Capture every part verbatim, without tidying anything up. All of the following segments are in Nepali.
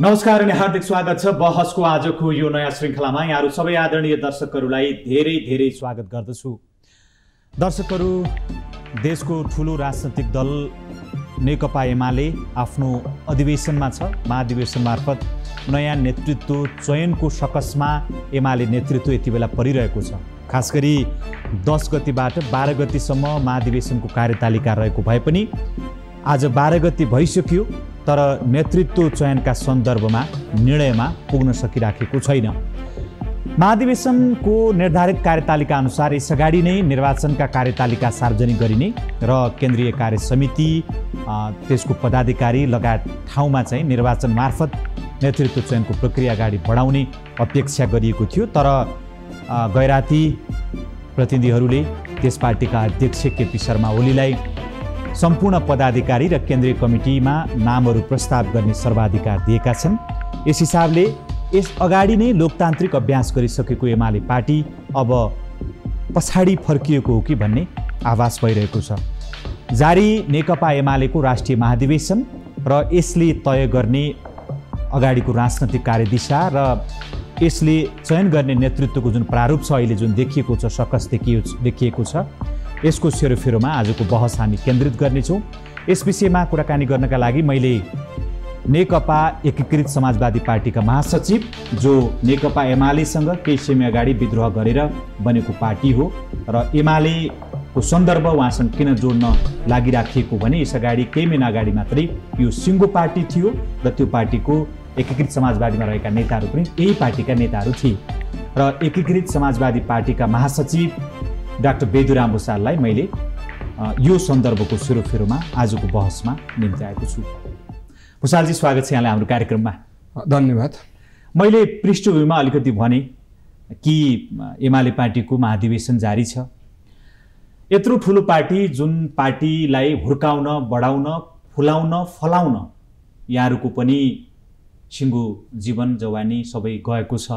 नमस्कार अनि हार्दिक स्वागत छ बहसको आजको यो नयाँ श्रृङ्खलामा। यहाँहरू सबै आदरणीय दर्शकहरूलाई धेरै धेरै स्वागत गर्दछु। दर्शकहरू, देशको ठुलो राजनैतिक दल नेकपा एमाले आफ्नो अधिवेशनमा छ। महाधिवेशन मार्फत नयाँ नेतृत्व चयनको सकसमा एमाले नेतृत्व यति बेला परिरहेको छ। खास गरी दस गतिबाट बाह्र गतिसम्म महाधिवेशनको कार्यतालिका रहेको भए पनि आज बाह्र गति भइसक्यो, तर नेतृत्व चयनका सन्दर्भमा निर्णयमा पुग्न सकिराखेको छैन। महाधिवेशनको निर्धारित कार्यतालिका अनुसार यसअगाडि नै निर्वाचनका कार्यतालिका सार्वजनिक गरिने र केन्द्रीय कार्य समिति त्यसको पदाधिकारी लगायत ठाउँमा चाहिँ निर्वाचन मार्फत नेतृत्व चयनको प्रक्रिया अगाडि बढाउने अपेक्षा गरिएको थियो। तर गैराती प्रतिनिधिहरूले त्यस पार्टीका अध्यक्ष केपी शर्मा ओलीलाई सम्पूर्ण पदाधिकारी र केन्द्रीय कमिटीमा नामहरू प्रस्ताव गर्ने सर्वाधिकार दिएका छन्। यस हिसाबले यस अगाडि नै लोकतान्त्रिक अभ्यास गरिसकेको एमाले पार्टी अब पछाडि फर्किएको हो कि भन्ने आभास भइरहेको छ। जारी नेकपा एमालेको राष्ट्रिय महाधिवेशन र यसले तय गर्ने अगाडिको राजनैतिक कार्यदिशा र यसले चयन गर्ने नेतृत्वको जुन प्रारूप छ, अहिले जुन देखिएको छ, सकस देखिएको छ, यसको सेरोफेरोमा आजको बहस हामी केन्द्रित गर्नेछौँ। यस विषयमा कुराकानी गर्नका लागि मैले नेकपा एकीकृत समाजवादी पार्टीका महासचिव, जो नेकपा एमालेसँग केही समय अगाडि विद्रोह गरेर बनेको पार्टी हो र एमालेको सन्दर्भ उहाँसँग किन जोड्न लागिराखिएको भने यसअगाडि केही महिना अगाडि मात्रै यो सिङ्गो पार्टी थियो र त्यो पार्टीको एकीकृत समाजवादीमा रहेका नेताहरू पनि यही पार्टीका नेताहरू थिए र एकीकृत समाजवादी पार्टीका महासचिव डाक्टर बेदुराम भुषाललाई मैले यो सन्दर्भको सेरोफेरोमा आजको बहसमा निम्त्याएको छु। भुषालजी, स्वागत छ यहाँलाई हाम्रो कार्यक्रममा। धन्यवाद। मैले पृष्ठभूमिमा अलिकति भने कि एमाले पार्टीको महाधिवेशन जारी छ। यत्रो ठुलो पार्टी, जुन पार्टीलाई हुर्काउन, बढाउन, फुलाउन, फलाउन यहाँहरूको पनि सिङ्गो जीवन जवानी सबै गएको छ।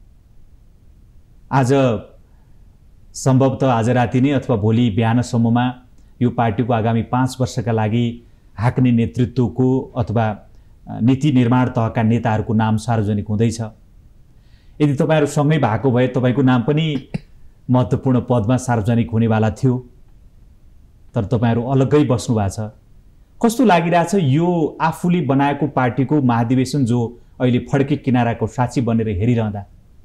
आज सम्भवतः आज राति नै अथवा भोलि बिहानसम्ममा यो पार्टीको आगामी पाँच वर्षका लागि हाँक्ने नेतृत्वको अथवा नीति निर्माण तहका नेताहरूको नाम सार्वजनिक हुँदैछ। यदि तपाईँहरू सँगै भएको भए तपाईँको नाम पनि महत्त्वपूर्ण पदमा सार्वजनिक हुनेवाला थियो, तर तपाईँहरू अलग्गै बस्नु भएको छ। कस्तो लागिरहेछ यो आफूले बनाएको पार्टीको महाधिवेशन जो अहिले फड्के किनाराको साक्षी बनेर हेरिरहँदा?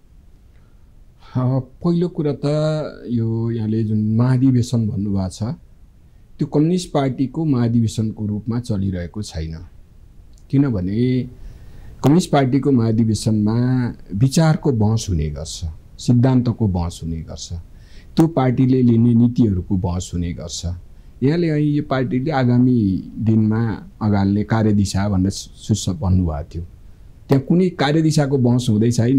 पहिलो कुरा त यो यहाँले जुन महाधिवेशन भन्नुभएको छ, त्यो कम्युनिस्ट पार्टीको महाधिवेशनको रूपमा चलिरहेको छैन। किनभने कम्युनिस्ट पार्टीको महाधिवेशनमा विचारको बहस हुने गर्छ, सिद्धान्तको बहस हुने गर्छ, त्यो पार्टीले लिने नीतिहरूको बहस हुने गर्छ। यहाँले અહીં यो पार्टीले आगामी दिनमा अगाल्ने कार्यदिशा भनेर शीर्ष भन्नुभएको थियो, त्यहाँ कुनै कार्यदिशाको बहस हुँदै छैन,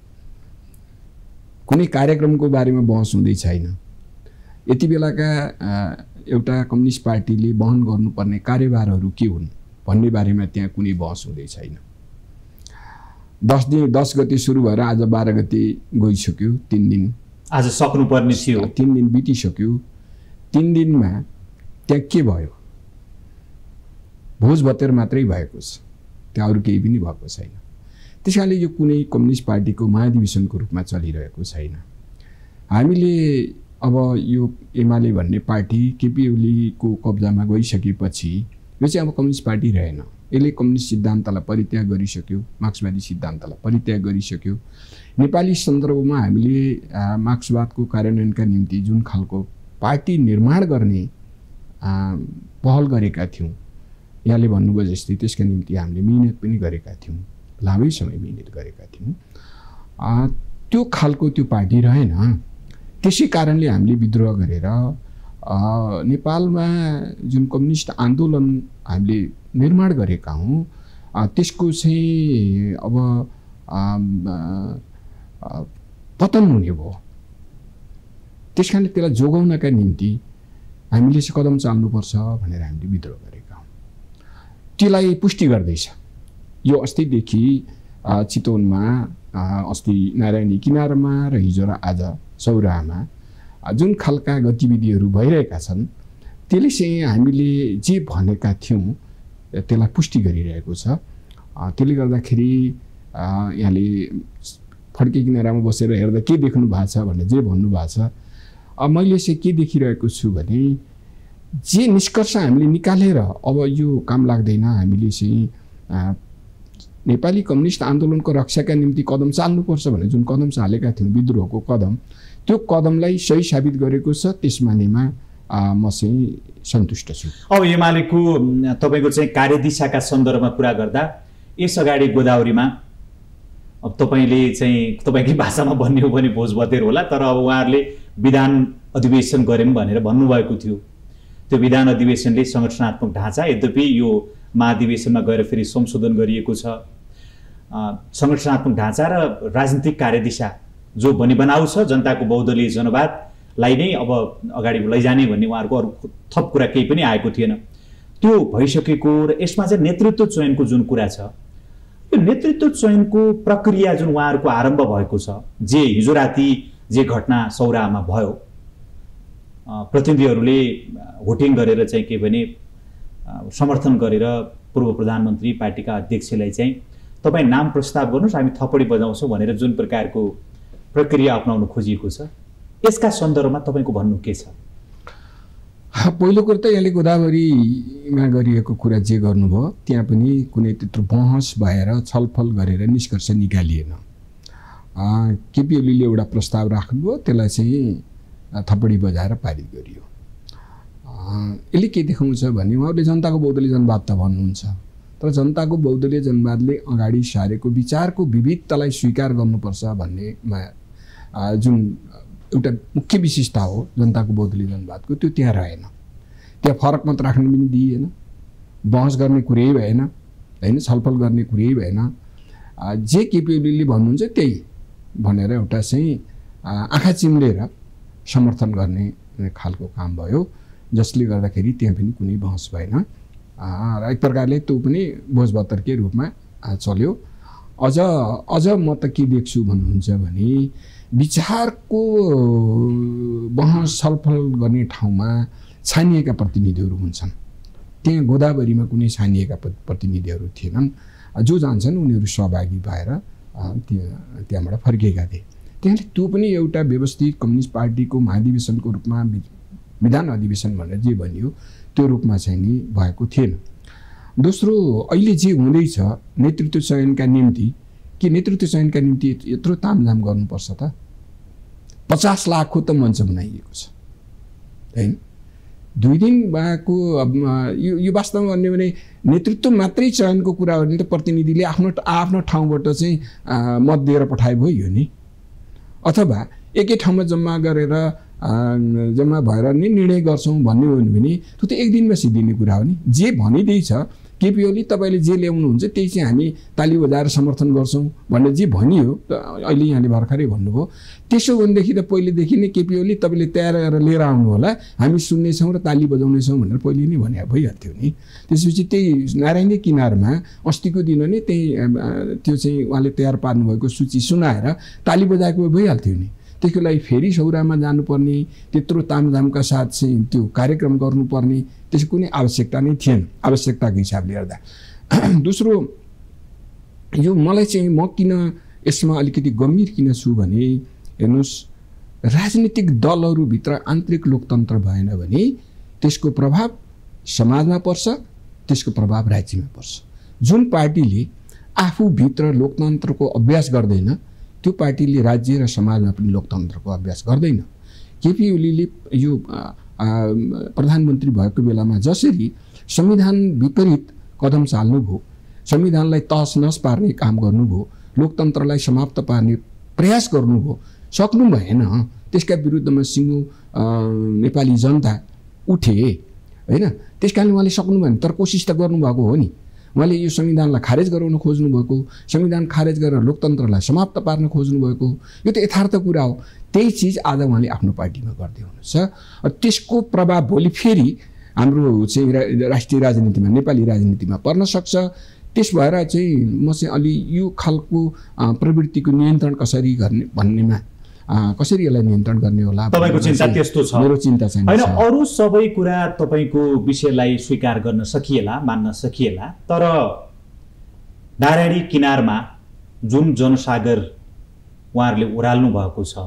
कुनै कार्यक्रमको बारेमा बहस हुँदै छैन। यति बेलाका एउटा कम्युनिस्ट पार्टीले वहन गर्नुपर्ने कार्यभारहरू के हुन् भन्ने बारेमा त्यहाँ कुनै बहस हुँदै छैन। दस दिन दस गते सुरु भएर आज बाह्र गते गइसक्यो, तिन दिन आज सक्नुपर्ने थियो, तिन दिन बितिसक्यो। तिन दिनमा त्यहाँ के भयो? भोज भतेर मात्रै भएको छ, त्यहाँ अरू केही पनि भएको छैन। त्यस कारणले यो कुनै कम्युनिस्ट पार्टीको महाधिवेशनको रूपमा चलिरहेको छैन। हामीले अब यो एमाले भन्ने पार्टी केपी ओलीको कब्जामा गइसकेपछि यो चाहिँ अब कम्युनिस्ट पार्टी रहेन। यसले कम्युनिस्ट सिद्धान्तलाई परित्याग गरिसक्यो, मार्क्सवादी सिद्धान्तलाई परित्याग गरिसक्यो। नेपाली सन्दर्भमा हामीले मार्क्सवादको कार्यान्वयनका निम्ति जुन खालको पार्टी निर्माण गर्ने पहल गरेका थियौँ, यहाँले भन्नुभयो जस्तै, त्यसका निम्ति हामीले मिहिनेत पनि गरेका थियौँ, लामै समय मिहिनेत गरेका थियौँ। त्यो खालको त्यो पार्टी रहेन। त्यसै कारणले हामीले विद्रोह गरेर नेपालमा जुन कम्युनिस्ट आन्दोलन हामीले निर्माण गरेका हौँ, त्यसको चाहिँ अब पतन हुने भयो। त्यस कारणले त्यसलाई जोगाउनका निम्ति हामीले चाहिँ कदम चाल्नुपर्छ भनेर हामीले विद्रोह गरेका हौँ। त्यसलाई पुष्टि गर्दैछ यो अस्तिदेखि चितवनमा, अस्ति नारायणी किनारमा र हिजो र आज सौराहामा जुन खालका गतिविधिहरू भइरहेका छन्, त्यसले चाहिँ हामीले जे भनेका थियौँ त्यसलाई पुष्टि गरिरहेको छ। त्यसले गर्दाखेरि यहाँले फड्के किनारामा बसेर हेर्दा के देख्नु भएको छ भने जे भन्नुभएको छ, अब मैले चाहिँ के देखिरहेको छु भने जे निष्कर्ष हामीले निकालेर अब यो काम लाग्दैन, हामीले चाहिँ नेपाली कम्युनिस्ट आन्दोलनको रक्षाका निम्ति कदम चाल्नुपर्छ भने जुन कदम चालेका थियौँ विद्रोहको कदम, त्यो कदमलाई सही साबित गरेको छ, त्यस मानेमा म चाहिँ सन्तुष्ट छु। अब एमालेको तपाईँको चाहिँ कार्यदिशाका सन्दर्भमा कुरा गर्दा यस अगाडि गोदावरीमा अब तपाईँले चाहिँ तपाईँकै भाषामा भन्ने हो भने भोज भतेर होला, तर अब उहाँहरूले विधान अधिवेशन गऱ्यौँ भनेर भन्नुभएको थियो। त्यो विधान अधिवेशनले संगठनात्मक ढाँचा, यद्यपि यो महाधिवेशनमा गएर फेरि संशोधन गरिएको छ, संगठनात्मक ढाँचा र राजनीतिक कार्यदिशा जो बनी बनाउ छ जनताको बहुदलीय जनवादलाई नै अब अगाडि लैजाने भन्ने उहाँहरूको अरू थप कुरा केही पनि आएको थिएन। त्यो भइसकेको र यसमा चाहिँ नेतृत्व चयनको जुन कुरा छ, यो नेतृत्व चयनको प्रक्रिया जुन उहाँहरूको आरम्भ भएको छ, जे हिजो राति जे घटना सौराहामा भयो, प्रतिनिधिहरूले भोटिङ गरेर चाहिँ के भने समर्थन गरेर पूर्व प्रधानमन्त्री पार्टीका अध्यक्षलाई चाहिँ तपाईँ नाम प्रस्ताव गर्नुहोस्, हामी थपडी बजाउँछौँ भनेर जुन प्रकारको प्रक्रिया अपनाउनु खोजिएको छ, यसका सन्दर्भमा तपाईँको भन्नु के छ? पहिलो कुरो त यहाँले गोदावरीमा गरिएको कुरा जे गर्नुभयो त्यहाँ पनि कुनै त्यत्रो बहस भएर छलफल गरेर निष्कर्ष निकालिएन। केपी ओलीले एउटा प्रस्ताव राख्नुभयो, त्यसलाई चाहिँ थपडी बजाएर पारित गरियो। यसले के देखाउँछ भने उहाँहरूले जनताको बहुदलीय जनवाद त भन्नुहुन्छ, तर जनताको बहुदलीय जनवादले अगाडि सारेको विचारको विविधतालाई स्वीकार गर्नुपर्छ भन्नेमा जुन एउटा मुख्य विशेषता हो जनताको बहुदलीय जनवादको, त्यो त्यहाँ रहेन। त्यहाँ फरक मत राख्न पनि दिइएन, बहस गर्ने कुरै भएन, होइन, छलफल गर्ने कुरै भएन। जे केपी ओलीले भन्नुहुन्छ त्यही भनेर एउटा चाहिँ आँखा चिम्लेर समर्थन गर्ने खालको काम भयो, जसले गर्दाखेरि त्यहाँ पनि कुनै बहस भएन र एक प्रकारले त्यो पनि भोजभत्तरकै रूपमा चल्यो। अझ अझ म त के देख्छु भन्नुहुन्छ भने विचारको बहस छलफल गर्ने ठाउँमा छानिएका प्रतिनिधिहरू हुन्छन्, त्यहाँ गोदावरीमा कुनै छानिएका प्रतिनिधिहरू थिएनन्। जो जान्छन् उनीहरू सहभागी भएर त्यहाँ त्यहाँबाट फर्किएका थिए। त्यहाँले त्यो पनि एउटा व्यवस्थित कम्युनिस्ट पार्टीको महाधिवेशनको रूपमा विधान अधिवेशन भनेर जे भनियो त्यो रूपमा चाहिँ नि भएको थिएन। दोस्रो, अहिले जे हुँदैछ नेतृत्व चयनका निम्ति, के नेतृत्व चयनका निम्ति यत्रो तामझाम गर्नुपर्छ त? पचास लाखको त मञ्च बनाइएको छ, होइन? दुई दिन भएको यो यो वास्तवमा भन्यो भने नेतृत्व मात्रै चयनको कुरा गर्ने त प्रतिनिधिले आफ्नो आफ्नो ठाउँबाट चाहिँ मत दिएर पठाए भयो यो नि, अथवा एकै ठाउँमा जम्मा गरेर जम्मा भएर नि निर्णय गर्छौँ भन्ने हो भने त्यो त एक दिनमा सिद्धिने कुरा हो नि। जे भनिँदैछ केपी ओली तपाईँले जे ल्याउनुहुन्छ त्यही चाहिँ हामी ताली बजाएर समर्थन गर्छौँ भनेर जे भनियो, अहिले यहाँले भर्खरै भन्नुभयो, त्यसो भनेदेखि त पहिलेदेखि नै केपी ओली तपाईँले तयार गरेर लिएर आउनु होला, हामी सुन्नेछौँ र ताली बजाउनेछौँ भनेर पहिले नै भने भइहाल्थ्यो नि। त्यसपछि त्यही नारायणी किनारमा अस्तिको दिन नै त्यही त्यो चाहिँ उहाँले तयार पार्नुभएको सूची सुनाएर ताली बजाएको भइहाल्थ्यो नि। त्यसको लागि फेरि सौरामा जानुपर्ने, त्यत्रो तामझामका साथ चाहिँ त्यो कार्यक्रम गर्नुपर्ने त्यसको कुनै आवश्यकता नै थिएन आवश्यकताको हिसाबले हेर्दा। दोस्रो, यो मलाई चाहिँ म किन यसमा अलिकति गम्भीर किन छु भने हेर्नुहोस्, राजनीतिक दलहरूभित्र आन्तरिक लोकतन्त्र भएन भने त्यसको प्रभाव समाजमा पर्छ, त्यसको प्रभाव राज्यमा पर्छ। जुन पार्टीले आफूभित्र लोकतन्त्रको अभ्यास गर्दैन त्यो पार्टीले राज्य र समाजमा पनि लोकतन्त्रको अभ्यास गर्दैन। केपी ओलीले यो प्रधानमन्त्री भएको बेलामा जसरी संविधान विपरीत कदम चाल्नुभयो, संविधानलाई तहस नहस पार्ने काम गर्नुभयो, लोकतन्त्रलाई समाप्त पार्ने प्रयास गर्नुभयो, सक्नु भएन। त्यसका विरुद्धमा सिङ्गो नेपाली जनता उठे, होइन? त्यस कारणले उहाँले सक्नु भएन, तर कोसिस त गर्नुभएको हो नि। उहाँले यो संविधानलाई खारेज गराउन खोज्नुभएको, संविधान खारेज गरेर लोकतन्त्रलाई समाप्त पार्न खोज्नुभएको, यो त यथार्थ कुरा हो। त्यही चिज आज उहाँले आफ्नो पार्टीमा गर्दै हुनुहुन्छ। त्यसको प्रभाव भोलि फेरि हाम्रो चाहिँ राष्ट्रिय राजनीतिमा, नेपाली राजनीतिमा पर्न सक्छ। त्यस भएर चाहिँ म चाहिँ अलि यो खालको प्रवृत्तिको नियन्त्रण कसरी गर्ने भन्नेमा, कसरी यसलाई नियन्त्रण गर्ने होला तपाईँको चिन्ता त्यस्तो छ? मेरो चिन्ता चाहिँ होइन, अरू सबै कुरा तपाईँको विषयलाई स्वीकार गर्न सकिएला, मान्न सकिएला, तर दाराडी किनारमा जुन जनसागर उहाँहरूले ओह्राल्नु भएको छ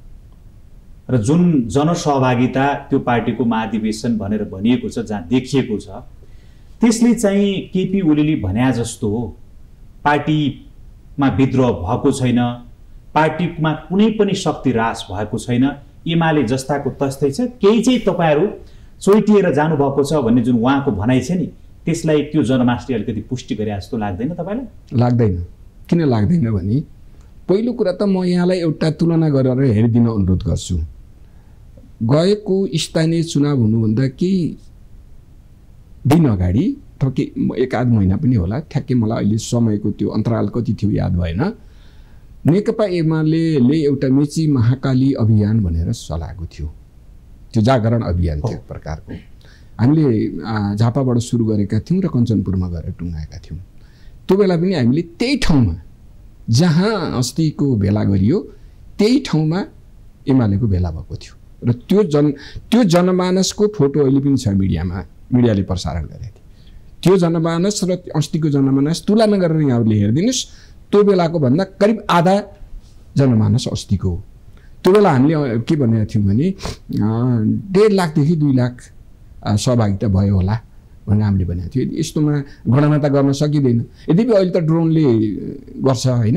र जुन जनसहभागिता त्यो पार्टीको महाधिवेशन भनेर भनिएको छ, जहाँ देखिएको छ, त्यसले चाहिँ केपी ओलीले भन्या जस्तो पार्टीमा विद्रोह भएको छैन, पार्टीमा कुनै पनि शक्ति ह्रास भएको छैन, एमाले जस्ताको तस्तै छ, केही चाहिँ तपाईँहरू चोइटिएर जानुभएको छ भन्ने जुन उहाँको भनाइ छ नि, त्यसलाई त्यो जनमासले अलिकति पुष्टि गरे जस्तो लाग्दैन तपाईँलाई? लाग्दैन। किन लाग्दैन भने पहिलो कुरा त म यहाँलाई एउटा तुलना गरेर हेरिदिन अनुरोध गर्छु। गएको स्थानीय चुनाव हुनुभन्दा केही दिन अगाडि अथवा के एक आध महिना पनि होला, ठ्याक्कै मलाई अहिले समयको त्यो अन्तराल कति थियो याद भएन, नेकपा एमाले एउटा मेची महाकाली अभियान भनेर चलाएको थियो। त्यो जागरण अभियान थियो एक प्रकारको। हामीले झापाबाट सुरु गरेका थियौँ र कञ्चनपुरमा गएर टुङ्गाएका थियौँ। त्यो बेला पनि हामीले त्यही ठाउँमा जहाँ अस्तिको भेला गरियो त्यही ठाउँमा एमालेको भेला भएको थियो र त्यो जन त्यो जनमानसको फोटो अहिले पनि छ मिडियामा, मिडियाले प्रसारण गरेको थियो। त्यो जनमानस र अस्तिको जनमानस तुलना गरेर यहाँहरूले हेरिदिनुहोस्, त्यो बेलाको भन्दा करिब आधा जनमानस अस्तिको हो। त्यो बेला हामीले के भनेका थियौँ भने डेढ लाखदेखि दुई लाख सहभागिता भयो होला भनेर हामीले भनेको थियो। यस्तोमा गणना त गर्न सकिँदैन, यद्यपि अहिले त ड्रोनले गर्छ होइन,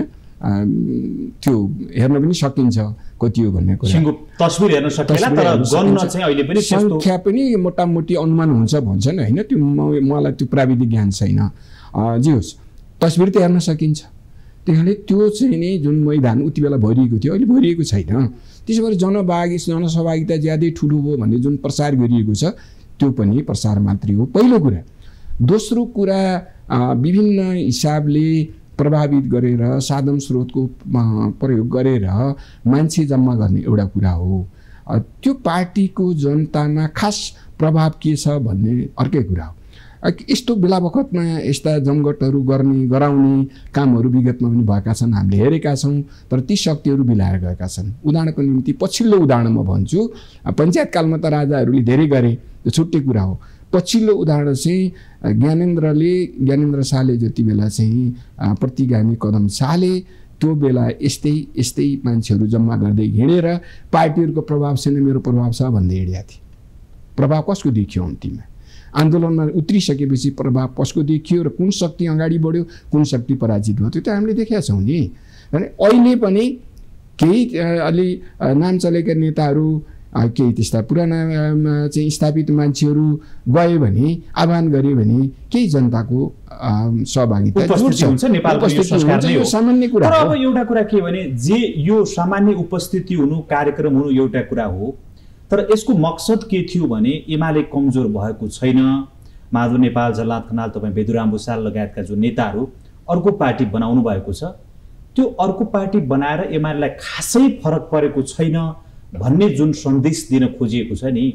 त्यो हेर्न पनि सकिन्छ कति हो भन्ने कुरा, तस्बिर हेर्न सकिन्छ तर गन्न चाहिँ अहिले पनि सङ्ख्या पनि मोटामोटी अनुमान हुन्छ भन्छन् होइन, त्यो मलाई त्यो प्राविधिक ज्ञान छैन। जे होस् तस्बिर त हेर्न सकिन्छ। त्यहाँले त्यो चाहिँ नि जुन मैदान उति बेला भरिएको थियो अहिले भरिएको छैन। त्यसो भएर जनभागी जनसहभागिता ज्यादै ठुलो हो भन्ने जुन प्रचार गरिएको छ त्यो पनि प्रचार मात्रै हो, पहिलो कुरा। दोस्रो कुरा विभिन्न हिसाबले प्रभावित गरेर साधन स्रोतको प्रयोग गरेर मान्छे जम्मा गर्ने एउटा कुरा हो। त्यो पार्टीको जनतामा खास प्रभाव के छ भन्ने अर्कै कुरा हो। यस्तो बेला बखतमा यस्ता जमघटहरू गर्ने गराउने कामहरू विगतमा पनि भएका छन्, हामीले हेरेका छौँ, तर ती शक्तिहरू बिलाएर गएका छन्। उदाहरणको निम्ति पछिल्लो उदाहरण म भन्छु, पञ्चायत कालमा त राजाहरूले धेरै गरे, त्यो छुट्टै कुरा हो। पछिल्लो उदाहरण चाहिँ ज्ञानेन्द्रले ज्ञानेन्द्र शाहले जति बेला चाहिँ प्रतिगामी कदम चाले त्यो बेला यस्तै यस्तै मान्छेहरू जम्मा गर्दै हिँडेर पार्टीहरूको प्रभाव छैन मेरो प्रभाव छ भन्दै हिँडेका थिए। प्रभाव कसको देखियो अन्तिममा? आन्दोलनमा उत्रिसकेपछि प्रभाव कसको देखियो र कुन शक्ति अगाडि बढ्यो कुन शक्ति पराजित भयो त्यो त हामीले देखेका छौँ नि। अनि अहिले पनि केही अलि नाम चलेका नेताहरू केही त्यस्ता पुराना चाहिँ स्थापित मान्छेहरू गए भने आह्वान गरे भने केही जनताको सहभागिता हुन्छ नेपालको यो संस्कार नै हो, सामान्य कुरा। तर अब एउटा कुरा के भने जे यो सामान्य उपस्थिति हुनु कार्यक्रम हुनु एउटा कुरा हो, तर यसको मकसद के थियो भने एमाले कमजोर भएको छैन, माधव नेपाल, झलनाथ खनाल, तपाईँ बेदुराम भुषाल लगायतका जो नेताहरू अर्को पार्टी बनाउनु भएको छ, त्यो अर्को पार्टी बनाएर एमालेलाई खासै फरक परेको छैन भन्ने जुन सन्देश दिन खोजिएको छ नि,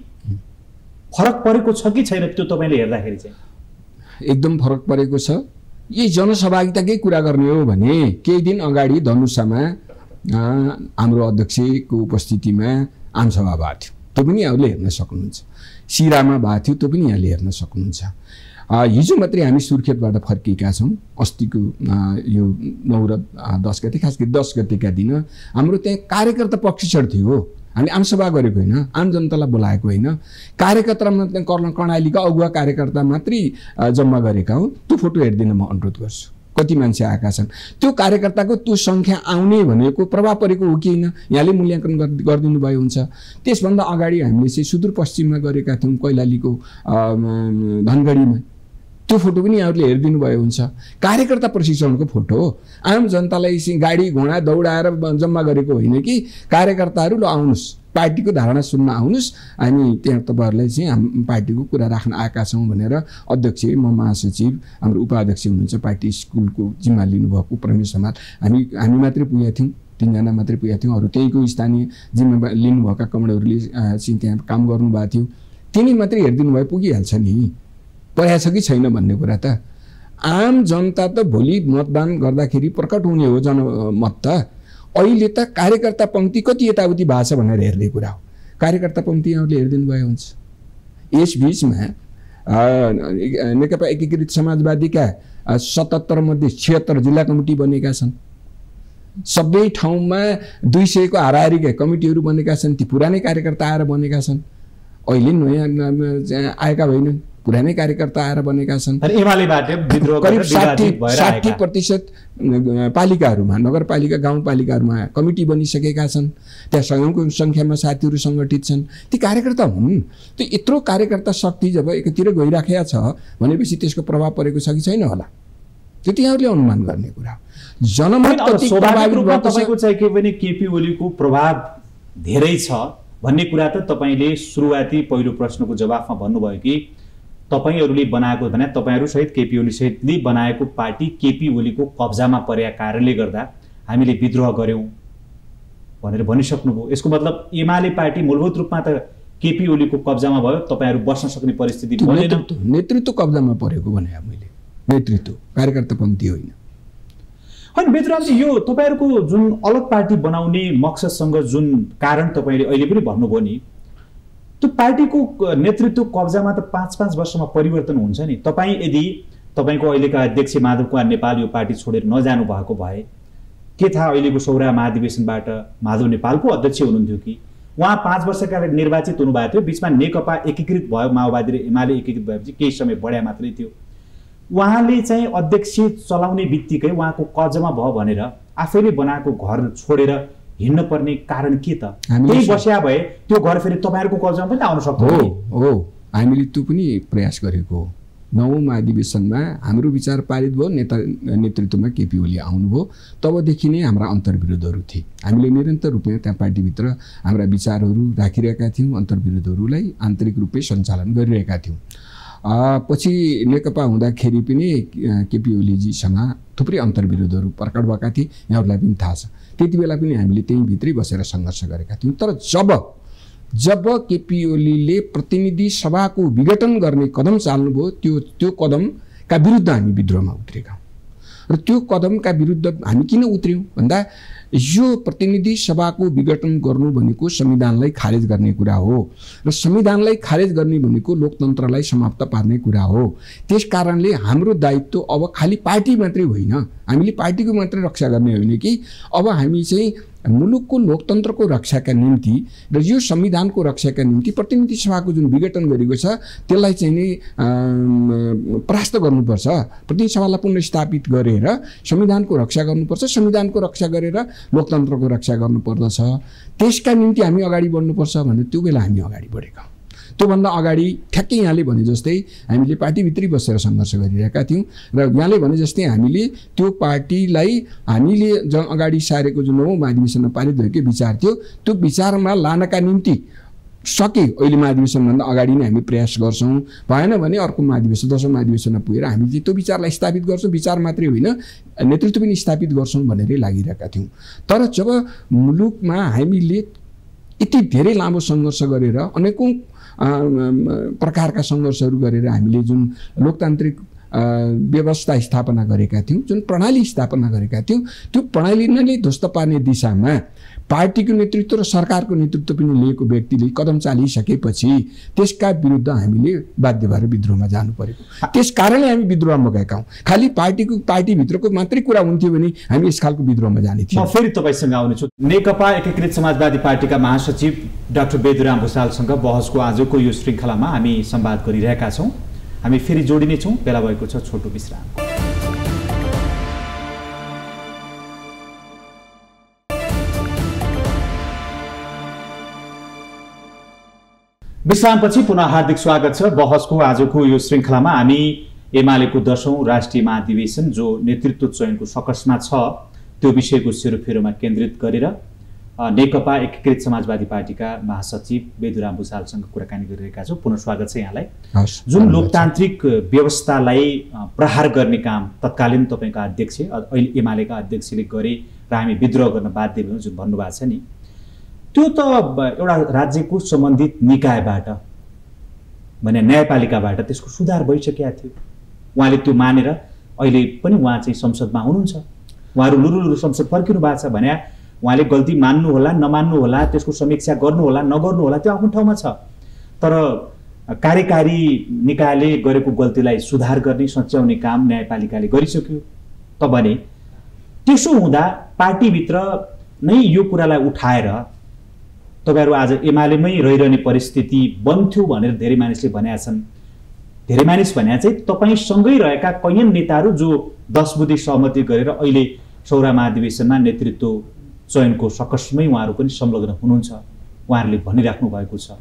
फरक परेको छ कि छैन त्यो तपाईँले हेर्दाखेरि चाहिँ? एकदम फरक परेको छ। यही जनसहभागिताकै कुरा गर्ने हो भने केही दिन अगाडि धनुषामा हाम्रो अध्यक्षको उपस्थितिमा आमसभा भएको थियो, त्यो पनि यहाँले हेर्न सक्नुहुन्छ। सिरामा भएको थियो, त्यो पनि यहाँले हेर्न सक्नुहुन्छ। हिजो मात्रै हामी सुर्खेतबाट फर्किएका छौँ। अस्तिको यो नौ र दस गते, खास गरी दस गतेका दिन हाम्रो त्यहाँ कार्यकर्ता प्रशिक्षण थियो। हामी आमसभा गरेको होइन, आम जनतालाई बोलाएको होइन, कार्यकर्तामा कर्ण कर्णालीका अगुवा कार्यकर्ता मात्रै जम्मा गरेका हौँ। त्यो फोटो हेरिदिन म अनुरोध गर्छु, कति मान्छे आएका छन्। त्यो कार्यकर्ताको त्यो सङ्ख्या आउने भनेको प्रभाव परेको हो कि होइन यहाँले मूल्याङ्कन गरिदिनु भयो हुन्छ। त्यसभन्दा अगाडि हामीले चाहिँ सुदूरपश्चिममा गरेका थियौँ, कैलालीको धनगढीमा, त्यो फोटो पनि यहाँहरूले हेरिदिनु भयो हुन्छ। कार्यकर्ता प्रशिक्षणको फोटो हो, आम जनतालाई चाहिँ गाडी घोडा दौडाएर जम्मा गरेको होइन कि कार्यकर्ताहरू ल आउनुहोस् पार्टीको धारणा सुन्न आउनुहोस्, हामी त्यहाँ तपाईँहरूलाई चाहिँ हाम पार्टीको कुरा राख्न आएका छौँ भनेर अध्यक्ष, म महासचिव, हाम्रो उपाध्यक्ष हुनुहुन्छ पार्टी स्कुलको जिम्मा लिनुभएको प्रमेश समाल, हामी हामी मात्रै पुगेका थियौँ, तिनजना मात्रै पुगेका थियौँ। अरू त्यहीँको स्थानीय जिम्मा लिनुभएका कमरेडहरूले चाहिँ त्यहाँ काम गर्नुभएको थियो, तिनी मात्रै हेरिदिनु भए पुगिहाल्छ नि, परेको छ कि छैन भन्ने कुरा त। आम जनता त भोलि मतदान गर्दाखेरि प्रकट हुने हो जनमत त। अहिले त कार्यकर्ता पङ्क्ति कति यताउति भएको छ भनेर हेर्ने कुरा हो। कार्यकर्ता पङ्क्ति यहाँले हेरिदिनु भयो हुन्छ। यस बिचमा नेकपा एकीकृत समाजवादीका सतहत्तर मध्ये छिहत्तर जिल्ला कमिटी बनेका छन्। सबै ठाउँमा दुई सयको हाराहारीका कमिटीहरू बनेका छन्। ती पुरानै कार्यकर्ता आएर बनेका छन्, अहिले नयाँ आएका होइनन्, पुरानै कार्यकर्ता आएर बनेका छन्। करिब साठी साठी प्रतिशत पालिकाहरूमा, नगरपालिका गाउँपालिकाहरूमा कमिटी बनिसकेका छन्। त्यहाँ सयौँको सङ्ख्यामा साथीहरू सङ्गठित छन्। ती कार्यकर्ता हुन्। त्यो यत्रो कार्यकर्ता शक्ति जब एकतिर गइराखेको छ भनेपछि त्यसको प्रभाव परेको छ कि छैन होला, त्यो तिनीहरूले अनुमान गर्ने कुरा हो। जनमत कति प्रभावित भएको छ तपाईको चाहिँ के भने केपी ओलीको प्रभाव धेरै छ भन्ने कुरा त तपाईले सुरुवाती पहिलो प्रश्नको जवाफमा भन्नुभयो कि तपाईहरूले बनाएको भने तपाईहरू सहित केपी ओली सहितले बनाएको पार्टी केपी ओलीको कब्जामा परेका कारणले गर्दा हामीले विद्रोह गर्यौं भनेर भनिसक्नुभयो। यसको मतलब एमाले पार्टी मूलभूत रूपमा त केपी ओलीको कब्जामा भयो, तपाईहरू बस्न सक्ने परिस्थिति बनेन। नेतृत्व कब्जामा परेको भने मैले नेतृत्व कार्यकर्ता पङ्क्ति होइन। होइन बेदुरामजी, यो तपाईहरूको जुन अलग पार्टी बनाउने मकसदसँग जुन कारण तपाईले अहिले पनि भन्नुभयो नि, त्यो पार्टीको नेतृत्व कब्जामा त पाँच पाँच वर्षमा परिवर्तन हुन्छ नि। तपाईँ यदि तपाईँको अहिलेका अध्यक्ष माधव कुमार नेपाल यो पार्टी छोडेर नजानु भएको भए के थाहा अहिलेको सौरा महाधिवेशनबाट माधव नेपालको अध्यक्ष हुनुहुन्थ्यो कि उहाँ पाँच वर्षका लागि निर्वाचित हुनुभएको थियो, बिचमा नेकपा एकीकृत भयो, माओवादी र एमाले एकीकृत भएपछि केही समय बढ्या मात्रै थियो। उहाँले चाहिँ अध्यक्ष चलाउने बित्तिकै उहाँको कब्जामा भयो भनेर आफैले बनाएको घर छोडेर हिँड्न पर्ने कारण के त? त्यही बस्या भए त्यो घर फेरि तपाईहरुको कब्जामा पनि आउन सक्थ्यो। हो हो हामीले त्यो पनि प्रयास गरेको हो। नवौं महाधिवेशनमा हाम्रो विचार पारित भयो, नेता नेतृत्वमा केपी ओली आउनुभयो। तबदेखि नै हाम्रा अन्तर्विरोधहरू थिए। हामीले निरन्तर रूपमा त्यहाँ पार्टीभित्र हाम्रा विचारहरू राखिरहेका थियौँ, अन्तर्विरोधहरूलाई आन्तरिक रूपले सञ्चालन गरिरहेका थियौँ। पछि नेकपा हुँदाखेरि पनि केपी ओलीजीसँग थुप्रै अन्तर्विरोधहरू प्रकट भएका थिए, यहाँहरूलाई पनि थाहा छ। त्यति बेला पनि हामीले त्यही भित्रै बसेर सङ्घर्ष गरेका थियौँ। तर जब जब केपी ओलीले प्रतिनिधि सभाको विघटन गर्ने कदम चाल्नुभयो, त्यो त्यो कदमका विरुद्ध हामी विद्रोहमा उत्रेका हौँ। र त्यो कदमका विरुद्ध हामी किन उत्रयौँ भन्दा यो प्रतिनिधि सभाको विघटन गर्नु भनेको संविधानलाई खारेज गर्ने कुरा हो र संविधानलाई खारेज गर्ने भनेको लोकतन्त्रलाई समाप्त पार्ने कुरा हो। त्यस कारणले हाम्रो दायित्व अब खालि पार्टी मात्रै होइन, हामीले पार्टीको मात्रै रक्षा गर्ने होइन कि अब हामी चाहिँ मुलुकको लोकतन्त्रको रक्षाका निम्ति र यो संविधानको रक्षाका निम्ति प्रतिनिधि सभाको जुन विघटन गरेको छ त्यसलाई चाहिँ नि परास्त गर्नुपर्छ। प्रतिनिधि सभालाई पुनर्स्थापित गरेर संविधानको रक्षा गर्नुपर्छ, संविधानको रक्षा गरेर लोकतन्त्रको रक्षा गर्नुपर्दछ। त्यसका निम्ति हामी अगाडि बढ्नुपर्छ भने त्यो बेला हामी अगाडि बढेका। त्योभन्दा अगाडि ठ्याक्कै यहाँले भने जस्तै हामीले पार्टीभित्रै बसेर सङ्घर्ष गरिरहेका थियौँ र यहाँले भने जस्तै हामीले त्यो पार्टीलाई हामीले जुन अगाडि सारेको जुन नवौं महाधिवेशनमा पारित भएको विचार थियो त्यो विचारमा लानका निम्ति सके अहिले महाधिवेशनभन्दा अगाडि नै हामी प्रयास गर्छौँ। भएन भने अर्को महाधिवेशन दशौं महाधिवेशनमा पुगेर हामीले त्यो विचारलाई स्थापित गर्छौँ। विचार मात्रै होइन, नेतृत्व पनि स्थापित गर्छौँ भनेरै लागिरहेका थियौँ। तर जब मुलुकमा हामीले यति धेरै लामो सङ्घर्ष गरेर अनेकौँ प्रकारका सङ्घर्षहरू गरेर हामीले जुन लोकतान्त्रिक व्यवस्था स्थापना गरेका थियौँ, जुन प्रणाली स्थापना गरेका थियौँ, त्यो प्रणाली नै ध्वस्त पार्ने दिशामा पार्टीको नेतृत्व र सरकारको नेतृत्व पनि लिएको व्यक्तिले कदम चालिसकेपछि त्यसका विरुद्ध हामीले बाध्य भएर विद्रोहमा जानु परेको। त्यस कारणले हामी विद्रोहमा गएका हौँ। खालि पार्टीको पार्टीभित्रको मात्रै कुरा हुन्थ्यो भने हामी यस खालको विद्रोहमा जाने थियौँ। म फेरि तपाईँसँग आउनेछु। नेकपा एकीकृत समाजवादी पार्टीका महासचिव डाक्टर बेदुराम भुसालसँग बहसको आजको यो श्रृङ्खलामा हामी संवाद गरिरहेका छौँ। हामी फेरि जोडिनेछौँ, बेला भएको छ छोटो विश्राम। विश्रामपछि पुनः हार्दिक स्वागत छ। बहसको आजको यो श्रृङ्खलामा हामी एमालेको दशौं राष्ट्रिय महाधिवेशन जो नेतृत्व चयनको सकसमा छ त्यो विषयको सेरोफेरोमा केन्द्रित गरेर नेकपा एकीकृत समाजवादी पार्टीका महासचिव बेदुराम भुसालसँग कुराकानी गरिरहेका छौँ। पुनः स्वागत छ यहाँलाई। जुन लोकतान्त्रिक व्यवस्थालाई प्रहार गर्ने काम तत्कालीन तपाईँका अध्यक्ष अहिले एमालेका अध्यक्षले गरे र हामी विद्रोह गर्न बाध्य भयौँ जुन भन्नुभएको छ नि, त्यो त एउटा राज्यको सम्बन्धित निकायबाट भने न्यायपालिकाबाट त्यसको सुधार भइसकेका थियो। उहाँले त्यो मानेर अहिले पनि उहाँ चाहिँ संसदमा हुनुहुन्छ। उहाँहरू लुरु लुरु संसद फर्किनु भएको छ भने उहाँले गल्ती मान्नु होला नमान्नु होला, त्यसको समीक्षा गर्नु होला नगर्नु होला, त्यो आफ्नो ठाउँमा छ। तर कार्यकारी निकायले गरेको गल्तीलाई सुधार गर्ने सच्याउने काम न्यायपालिकाले गरिसक्यो त भने त्यसो हुँदा पार्टीभित्र नै यो कुरालाई उठाएर तपाईहरु आज एमालेमै रहिरहने परिस्थिति बन्थ्यो भनेर धेरै मानिसले भनेका छन्। धेरै मानिस भने चाहिँ तपाईसँगै रहेका कैयन नेताहरू जो दस बुँदे सहमति गरेर अहिले सौरा महाधिवेशनमा नेतृत्व चयनको सकसमै उहाँहरू पनि संलग्न हुनुहुन्छ उहाँहरूले भनिराख्नु भएको छ।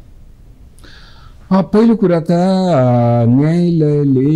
पहिलो कुरा त न्यायालयले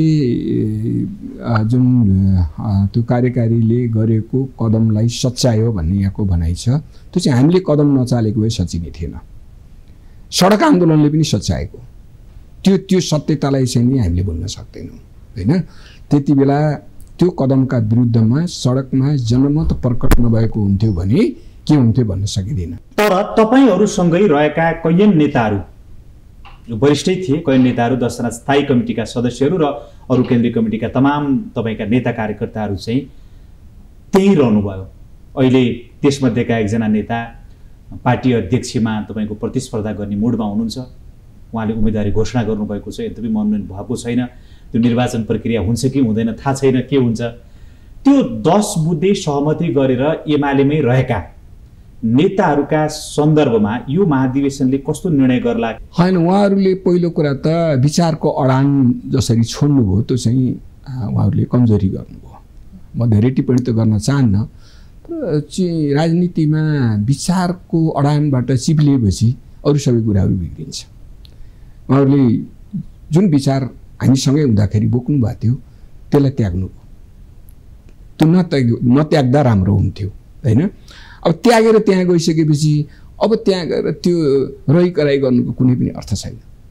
जुन त्यो कार्यकारीले गरेको कदमलाई सच्यायो भन्ने यहाँको भनाइ छ। त्यो चाहिँ हामीले कदम नचालेको भए सचिने थिएन। सडक आन्दोलनले पनि सच्याएको त्यो त्यो सत्यतालाई चाहिँ नि हामीले भुल्न सक्दैनौँ हैन। त्यति बेला त्यो कदमका विरुद्धमा सडकमा जनमत प्रकट नभएको हुन्थ्यो भने के हुन्थ्यो भन्न सकिँदैन। तर तपाईहरुसँगै रहेका कैयन नेताहरू जो वरिष्ठै थिए कैयन नेताहरू दसजना स्थायी कमिटीका सदस्यहरू र अरू केन्द्रीय कमिटीका तमाम तपाईका नेता कार्यकर्ताहरू चाहिँ त्यही रहनुभयो। अहिले त्यसमध्येका एकजना नेता पार्टी अध्यक्षमा तपाईको प्रतिस्पर्धा गर्ने मुडमा हुनुहुन्छ। उहाँले उम्मेदवारी घोषणा गर्नुभएको छ। यद्यपि मनोनयन भएको छैन। त्यो निर्वाचन प्रक्रिया हुन्छ कि हुँदैन थाहा छैन के हुन्छ। त्यो दस बुँदे सहमति गरेर एमालेमै रहेका नेताहरूका सन्दर्भमा यो महाधिवेशनले कस्तो निर्णय गर्ला? हैन उहाँहरूले पहिलो कुरा त विचारको अडान जसरी छोड्नुभयो त्यो चाहिँ उहाँहरूले कमजोरी गर्नुभयो। म धेरै टिप्पणी त गर्न चाहन्न तर चाहिँ राजनीतिमा विचारको अडानबाट चिप्लिएपछि अरू सबै कुराहरू बिग्रिन्छ। उहाँहरूले जुन विचार हामीसँगै हुँदाखेरि बोक्नु भएको थियो त्यसलाई त्याग्नुभयो। त्यो नत्याग नत्याग्दा राम्रो हुन्थ्यो हैन। अब त्यागेर त्यहाँ गइसकेपछि अब त्यहाँ गएर त्यो रही कराई गर्नुको कुनै पनि अर्थ छैन।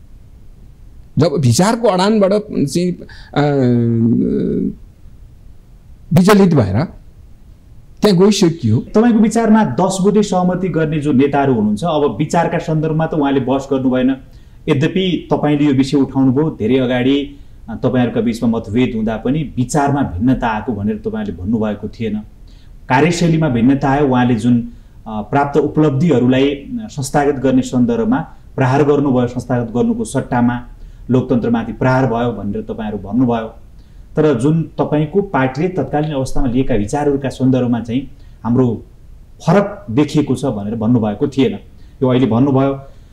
जब विचारको अडानबाट चाहिँ विचलित भएर त्यहाँ गइसकियो। तपाईको विचारमा दस बुँदे सहमति गर्ने जो नेताहरू हुनुहुन्छ अब विचारका सन्दर्भमा त उहाँले बहस गर्नु भएन। यद्यपि तपाईले यो विषय उठाउनु भयो धेरै अगाडि तपाईहरुका बीचमा मतभेद हुँदा पनि विचारमा भिन्नता आएको भनेर तपाईले भन्नुभएको थिएन। कार्यशैलीमा भिन्नता आयो। उहाँले जुन प्राप्त उपलब्धिहरूलाई संस्थागत गर्ने सन्दर्भमा प्रहार गर्नुभयो। संस्थागत गर्नुको सट्टामा लोकतन्त्रमाथि प्रहार भयो भनेर तपाईहरु भन्नुभयो। तर जुन तपाईको पार्टीले तत्कालीन अवस्थामा लिएका विचारहरूका सन्दर्भमा चाहिँ हाम्रो फरक देखिएको छ भनेर भन्नुभएको थिएन। यो अहिले भन्नुभयो।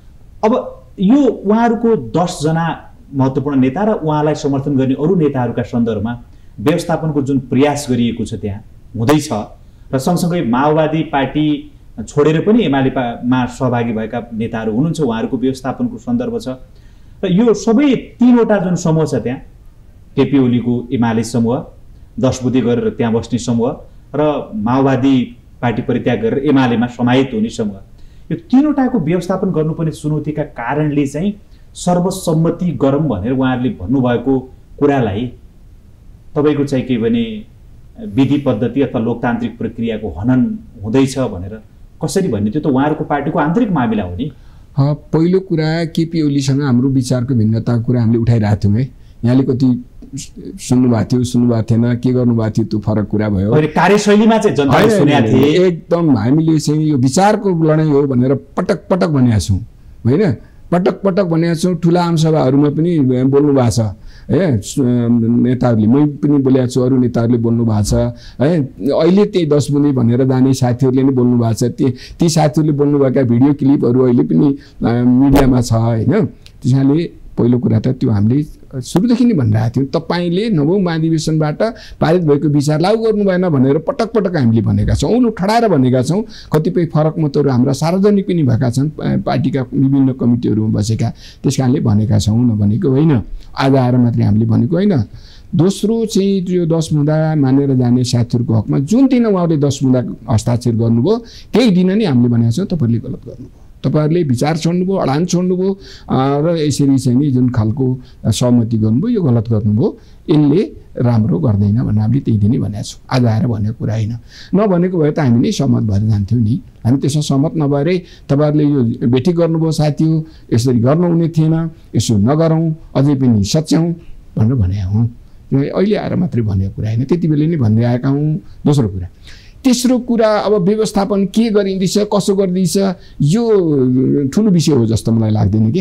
अब यो उहाँहरूको दस जना महत्त्वपूर्ण नेता र उहाँलाई समर्थन गर्ने अरू नेताहरूका सन्दर्भमा व्यवस्थापनको जुन प्रयास गरिएको छ त्यहाँ हुँदैछ र सँगसँगै माओवादी पार्टी छोडेर पनि एमालेमा सहभागी भएका नेताहरू हुनुहुन्छ। उहाँहरूको व्यवस्थापनको सन्दर्भ छ र यो सबै तीनवटा जुन समूह छ त्यहाँ केपी ओलीको एमाले समूह, दस बुँदे गरेर त्यहाँ बस्ने समूह र माओवादी पार्टी परित्याग गरेर एमालेमा समाहित हुने समूह, यो तीनवटाको व्यवस्थापन गर्नुपर्ने चुनौतीका कारणले चाहिँ सर्वसम्मति गरौँ भनेर उहाँहरूले भन्नुभएको कुरालाई तपाईको चाहिँ के भने विधि पद्धति अथवा लोकतान्त्रिक प्रक्रियाको हनन हुँदैछ भनेर कसरी भन्ने? त्यो त उहाँहरूको पार्टीको आन्तरिक मामिला हो नि। पहिलो कुरा केपी ओलीसँग हाम्रो विचारको भिन्नताको कुरा हामीले उठाइरहेको थियौँ है। यहाँले कति सुन्नुभएको थियो सुन्नुभएको थिएन के गर्नुभएको थियो त्यो फरक कुरा भयो। कार्यशैलीमा चाहिँ जनताले सुनेका थिए। एकदम हामीले चाहिँ यो विचारको लडाइँ हो भनेर पटक पटक भनेका छौँ होइन। पटक पटक भनेका छौँ। ठुला आमसभाहरूमा पनि बोल्नु भएको छ है नेताहरूले। मै पनि बोलेको छु, अरू नेताहरूले बोल्नु भएको छ है। अहिले त्यही दस बुँदे भनेर जाने साथीहरूले नै बोल्नु भएको छ। ती ती साथीहरूले बोल्नुभएका भिडियो क्लिपहरू अहिले पनि मिडियामा छ होइन। त्यसैले पहिलो कुरा त त्यो हामीले सुरुदेखि नै भनिरहेको थियौँ तपाईँले नवौँ महाधिवेशनबाट पारित भएको विचार लागू गर्नु भएन भनेर पटक पटक हामीले भनेका छौँ। औलो ठडाएर भनेका छौँ। कतिपय फरक मतहरू हाम्रा सार्वजनिक पनि भएका छन् पार्टीका विभिन्न कमिटीहरूमा बसेका, त्यस कारणले भनेका छौँ, नभनेको होइन। आज आएर मात्रै हामीले भनेको होइन। दोस्रो चाहिँ त्यो दस बुँदा मानेर जाने साथीहरूको हकमा जुन दिन उहाँहरूले दस बुँदा हस्ताक्षर गर्नुभयो त्यही दिन नै हामीले भनेका छौँ तपाईँहरूले गलत गर्नुभयो। तपाईहरुले विचार छोड्नुभयो, अडान छोड्नुभयो र यसरी चाहिँ नि जुन खालको सहमति गर्नुभयो यो गलत गर्नुभयो। यसले राम्रो गर्दैन भनेर हामीले त्यही दिन नै भनेका छौँ। आज आएर भनेको कुरा होइन। नभनेको भए त हामी नै सहमत भएर जान्थ्यौँ नि। हामी त्यसमा सहमत नभएरै तपाईँहरूले यो भेटी गर्नुभयो साथी हो, यसरी गर्नुहुने थिएन, यसो नगरौँ, अझै पनि सच्याउँ भनेर भनेका हौँ। अहिले आएर मात्रै भनेको कुरा होइन, त्यति बेला नै भन्दै आएका हौँ। दोस्रो कुरा तेस्रो कुरा अब व्यवस्थापन के गरिँदैछ कसो गरिँदैछ यो ठुलो विषय हो जस्तो मलाई लाग्दैन कि।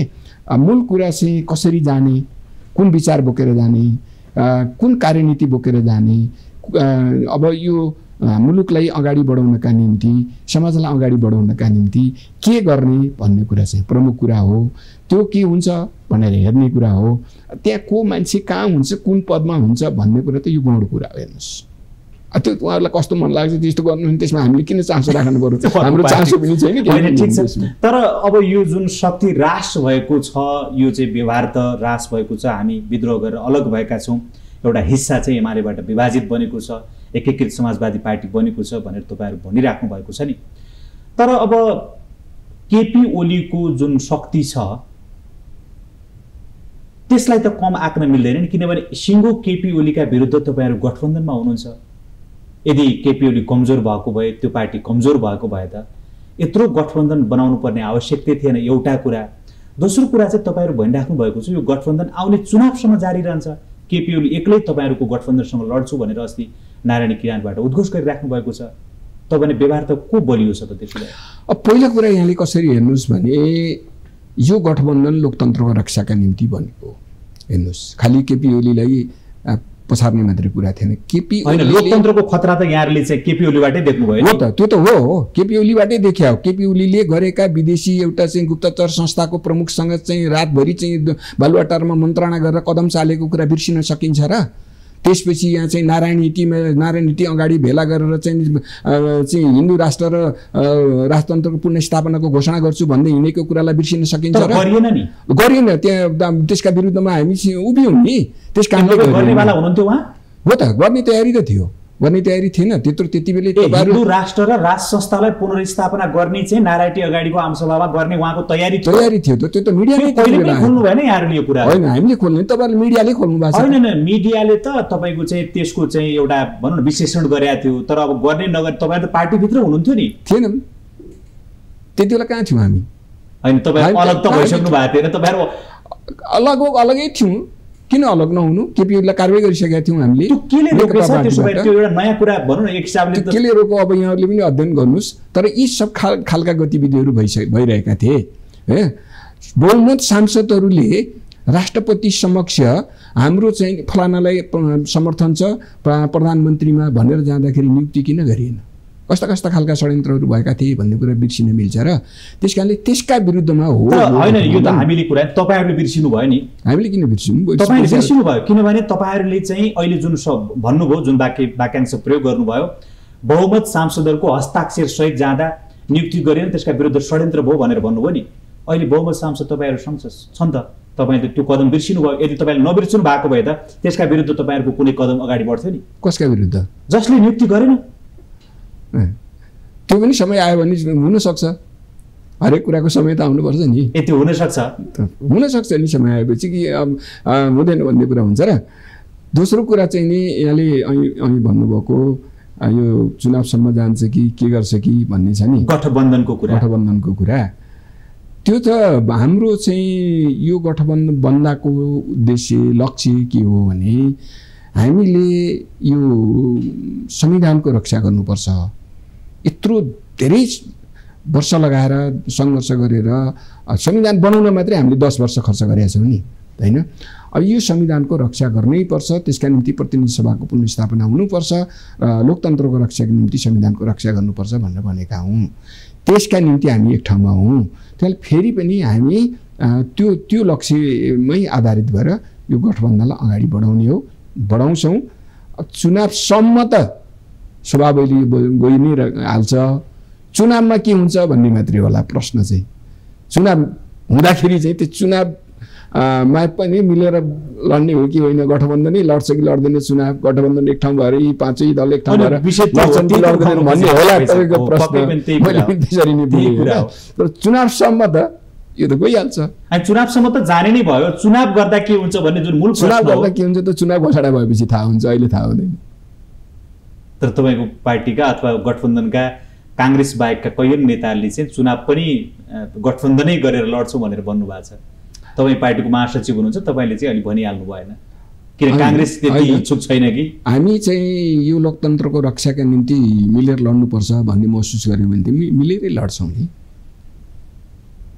मूल कुरा चाहिँ कसरी जाने, कुन विचार बोकेर जाने, कुन कार्यनीति बोकेर जाने, अब यो मुलुकलाई अगाडि बढाउनका निम्ति, समाजलाई अगाडि बढाउनका निम्ति के गर्ने भन्ने कुरा चाहिँ प्रमुख कुरा हो। त्यो के हुन्छ भनेर हेर्ने कुरा हो। त्यहाँ को मान्छे कहाँ हुन्छ, कुन पदमा हुन्छ भन्ने कुरा त यो गौण कुरा हो। हेर्नुहोस्, त्यो उहाँहरूलाई कस्तो मन लाग्छ त्यस्तो गर्नु, त्यसमा हामीले किन चासो राख्नु पर्यो? हाम्रो चासो पनि छैन। ठिक छ, तर अब यो जुन शक्ति ह्रास भएको छ, यो चाहिँ व्यवहार त ह्रास भएको छ। हामी विद्रोह गरेर अलग भएका छौँ, एउटा हिस्सा चाहिँ एमालेबाट विभाजित बनेको छ, एकीकृत समाजवादी पार्टी बनेको छ भनेर तपाईँहरू भनिराख्नु भएको छ नि। तर अब केपी ओलीको जुन शक्ति छ त्यसलाई त कम आँक्न मिल्दैन नि, किनभने सिङ्गो केपी ओलीका विरुद्ध तपाईँहरू गठबन्धनमा हुनुहुन्छ। यदि केपी ओली कमजोर भएको भए, त्यो पार्टी कमजोर भएको भए त यत्रो गठबन्धन बनाउनु पर्ने आवश्यकता थिएन, एउटा कुरा। दोस्रो कुरा चाहिँ तपाईँहरू भनिराख्नु भएको छ यो गठबन्धन आउने चुनावसम्म जारी रहन्छ। केपी ओली एक्लै तपाईँहरूको गठबन्धनसँग लड्छु भनेर अस्ति नारायणी किरानबाट उद्घोष गरिराख्नु भएको छ। तपाईँले व्यवहार त को बलियो छ त त्यसो भए? अब पहिलो कुरा यहाँले कसरी हेर्नुहोस् भने यो गठबन्धन लोकतन्त्रको रक्षाका निम्ति बनेको। हेर्नुहोस्, खालि केपी ओलीलाई पछार्ने मात्रै कुरा थिएन। केपी ओली लोकतन्त्रको खतरा त यहाँहरूले चाहिँ केपी ओलीबाटै देख्नुभयो हो त? त्यो त हो हो, केपी ओलीबाटै देखिया हो। केपी ओलीले गरेका विदेशी एउटा चाहिँ गुप्तचर संस्थाको प्रमुखसँग चाहिँ रातभरि चाहिँ बालुवाटारमा मन्त्रणा गरेर कदम चालेको कुरा बिर्सिन सकिन्छ र? त्यसपछि यहाँ चाहिँ नारायण नीतिमा नारायण नीति अगाडि भेला गरेर चाहिँ चाहिँ हिन्दू राष्ट्र र राजतन्त्रको पुनर्स्थापनाको घोषणा गर्छु भन्दै हिँडेको कुरालाई बिर्सिन सकिन्छ र? गरिएन नि, गरिएन। त्यहाँ त्यसका विरुद्धमा हामी उभियौँ नि। त्यस कारणले गर्नेवाला हुनुहुन्थ्यो उहाँ? हो त, गर्ने तयारी त थियो, गर्ने तयारी थिएन त्यत्रो त्यति बेला। हिन्दू राष्ट्र र राज संस्थालाई पुनर्स्थापना गर्ने चाहिँ नारायणी अगाडिको आमसभामा गर्ने उहाँको तयारी थियो। तयारी थियो त, त्यो त मिडियाले खोल्नु भएन यहाँहरूले यो कुरा? होइन, हामीले खोल्नु, तपाईँहरूले मिडियाले खोल्नु भएको छ। होइन होइन, मिडियाले त तपाईँको चाहिँ त्यसको चाहिँ एउटा भनौँ न विश्लेषण गरेको थियो, तर अब गर्ने नगरे तपाईँहरू त पार्टीभित्र हुनुहुन्थ्यो नि? थिएनौँ, त्यति बेला कहाँ थियौँ हामी? होइन, तपाईँहरू अलग त भइसक्नु भएको थिएन, तपाईँहरू अलग अलगै थियौँ। किन अलग नहुनु? केपी ओलीलाई कारवाही गरिसकेका थियौँ हामीले। त्यो केले रोकेछ? त्यसो भए त्यो एउटा नयाँ कुरा भनौँ न, एक हिसाबले केले रोको अब यहाँहरूले पनि अध्ययन गर्नुहोस्। तर यी सब खाल खालका गतिविधिहरू भइसके भइरहेका थिए है। बहुमत सांसदहरूले राष्ट्रपति समक्ष हाम्रो चाहिँ फलानालाई समर्थन छ प्रधानमन्त्रीमा भनेर जाँदाखेरि नियुक्ति किन गरिएन? कस्ता कस्ता खालका षड्यन्त्रहरू भएका थिए भन्ने कुरा बिर्सिन मिल्छ र? त्यस कारणले त्यसका विरुद्धमा हो। होइन, यो त हामीले कुरा तपाईँहरूले बिर्सिनु भयो नि। हामीले किन बिर्सिनु? तपाईँहरूले बिर्सिनु भयो किनभने तपाईँहरूले चाहिँ अहिले जुन भन्नुभयो, जुन वाक्य वाक्यांश प्रयोग गर्नुभयो, बहुमत सांसदहरूको हस्ताक्षर सहित जाँदा नियुक्ति गरिएन, त्यसका विरुद्ध षड्यन्त्र भयो भनेर भन्नुभयो नि। अहिले बहुमत सांसद तपाईँहरू छन् त, तपाईँले त्यो कदम बिर्सिनु भयो। यदि तपाईँले नबिर्सिनु भएको भए त त्यसका विरुद्ध तपाईँहरूको कुनै कदम अगाडि बढ्थ्यो नि? कसका विरुद्ध? जसले नियुक्ति गरेन। त्यो पनि समय आयो भने हुनसक्छ, हरेक कुराको समय त आउनुपर्छ नि। ए त्यो हुनसक्छ, हुनसक्छ नि समय आएपछि कि अब हुँदैन भन्ने कुरा हुन्छ र? दोस्रो कुरा चाहिँ नि यहाँले अहिले अहिले भन्नुभएको यो चुनावसम्म जान्छ कि के गर्छ कि भन्ने छ नि, गठबन्धनको कुरा। गठबन्धनको कुरा त्यो त हाम्रो चाहिँ यो गठबन्धन बन्दाको उद्देश्य लक्ष्य के हो भने हामीले यो संविधानको रक्षा गर्नुपर्छ। यत्रो धेरै वर्ष लगाएर सङ्घर्ष गरेर संविधान बनाउन मात्रै हामीले दस वर्ष खर्च गरेका छौँ नि, होइन? अब यो संविधानको रक्षा गर्नै पर्छ, त्यसका निम्ति प्रतिनिधि सभाको पुनर्स्थापना हुनुपर्छ र लोकतन्त्रको रक्षाको निम्ति संविधानको रक्षा गर्नुपर्छ भनेर भनेका हौँ। त्यसका निम्ति हामी एक ठाउँमा हौँ। त्यसले फेरि पनि हामी त्यो त्यो लक्ष्यमै आधारित भएर यो गठबन्धनलाई अगाडि बढाउने हो, बढाउँछौँ। चुनावसम्म त स्वभावैले गइ नै हाल्छ, चुनावमा के हुन्छ भन्ने मात्रै होला प्रश्न चाहिँ। चुनाव हुँदाखेरि चाहिँ त्यो चुनावमा पनि मिलेर लड्ने हो कि होइन, गठबन्धनै लड्छ कि लड्दैन, चुनाव गठबन्धन एक ठाउँ भएर यी पाँचै दल एक ठाउँ भएर लड्छन् कि लड्दैन भन्ने होला तपाईँको प्रश्न। मैले पनि त्यसरी नै बुझेँ। तर चुनावसम्म त यो त गइहाल्छ। चुनावसम्म त जाने नै भयो, चुनाव गर्दा के हुन्छ भन्ने जुन मूल चुनाव गर्दा के हुन्छ त चुनाव घोषणा भएपछि थाहा हुन्छ, अहिले थाहा हुँदैन। तर तपाईँको पार्टीका अथवा गठबन्धनका काङ्ग्रेस बाहेकका कैयौँ नेताहरूले चाहिँ चुनाव पनि गठबन्धनै गरेर लड्छौँ भनेर भन्नुभएको छ। तपाईँ पार्टीको महासचिव हुनुहुन्छ, तपाईँले चाहिँ अहिले भनिहाल्नु भएन किन काङ्ग्रेस त्यति इच्छुक छैन कि? हामी चाहिँ यो लोकतन्त्रको रक्षाका निम्ति मिलेर लड्नुपर्छ भन्ने महसुस गऱ्यौँ भने त मिलेरै लड्छौँ नि।